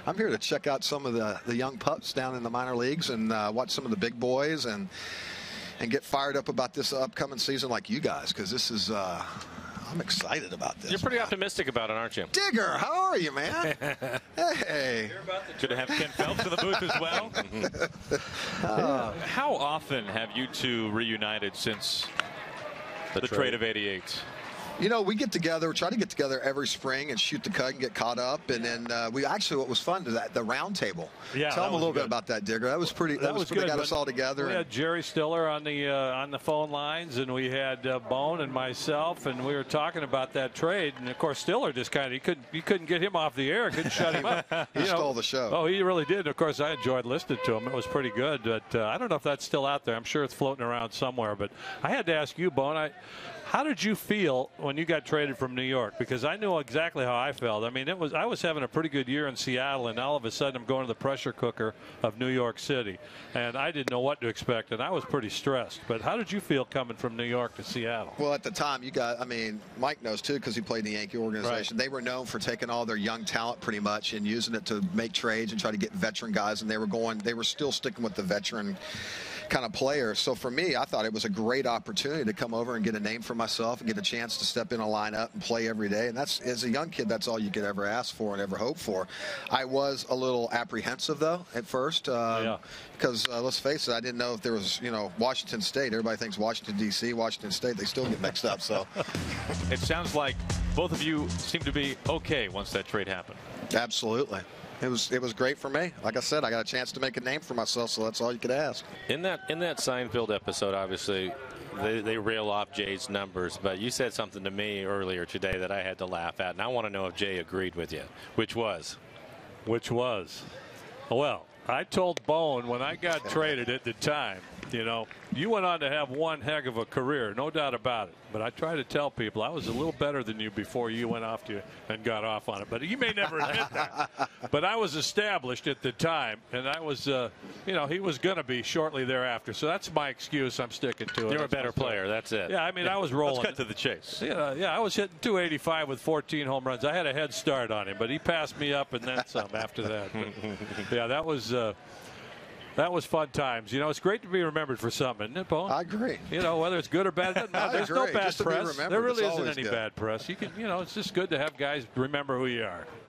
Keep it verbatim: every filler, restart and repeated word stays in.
I'm here to check out some of the, the young pups down in the minor leagues and uh, watch some of the big boys and and get fired up about this upcoming season like you guys, because this is uh, I'm excited about this. You're pretty optimistic about it, aren't you? Digger, how are you, man? Hey. Should have Ken Phelps in the booth as well. uh, how often have you two reunited since the, the trade. trade of eighty-eight? You know, we get together, try to get together every spring and shoot the cut and get caught up. And then uh, we actually, what was fun is that the round table. Yeah, Tell them a little good. bit about that, Digger. That was pretty, that, that was, was pretty, got us all together. We had Jerry Stiller on the uh, on the phone lines, and we had uh, Bone and myself, and we were talking about that trade. And of course, Stiller just kind of, he couldn't, you couldn't get him off the air, couldn't shut him up. He you stole know, the show. Oh, he really did. Of course, I enjoyed listening to him. It was pretty good. But uh, I don't know if that's still out there. I'm sure it's floating around somewhere. But I had to ask you, Bone, I, how did you feel when you got traded from New York? Because I knew exactly how I felt. I mean, it was I was having a pretty good year in Seattle, and all of a sudden I'm going to the pressure cooker of New York City, and I didn't know what to expect, and I was pretty stressed. But how did you feel coming from New York to Seattle? Well, at the time, you got, I mean, Mike knows too, because he played in the Yankee organization. Right. They were known for taking all their young talent pretty much and using it to make trades and try to get veteran guys, and they were going, they were still sticking with the veteran kind of player. So for me, I thought it was a great opportunity to come over and get a name for myself and get a chance to step in a lineup and play every day. And that's, as a young kid, that's all you could ever ask for and ever hope for. I was a little apprehensive, though, at first. Um, yeah. Because uh, let's face it, I didn't know if there was, you know, Washington State. Everybody thinks Washington, D C, Washington State. They still get mixed up. So it sounds like both of you seem to be okay once that trade happened. Absolutely. It was it was great for me. Like I said, I got a chance to make a name for myself, so that's all you could ask. In that in that Seinfeld episode, obviously, they, they reel off Jay's numbers, but you said something to me earlier today that I had to laugh at, and I want to know if Jay agreed with you, which was? Which was? Well, I told Bone when I got traded at the time, you know, you went on to have one heck of a career, no doubt about it. But I try to tell people I was a little better than you before you went off to and got off on it. But you may never admit that. But I was established at the time, and I was, uh, you know, he was going to be shortly thereafter. So that's my excuse. I'm sticking to it. You're that's a better player. That's it. Yeah, I mean, I was rolling. Let's cut to the chase. Yeah, yeah, I was hitting two eighty-five with fourteen home runs. I had a head start on him, but he passed me up and then some after that. But, yeah, that was. Uh, That was fun times. You know, it's great to be remembered for something, isn't it, Paul? I agree. You know, whether it's good or bad, it doesn't matter. There's no bad just press. There really isn't any good. bad press. You can, you know, it's just good to have guys remember who you are.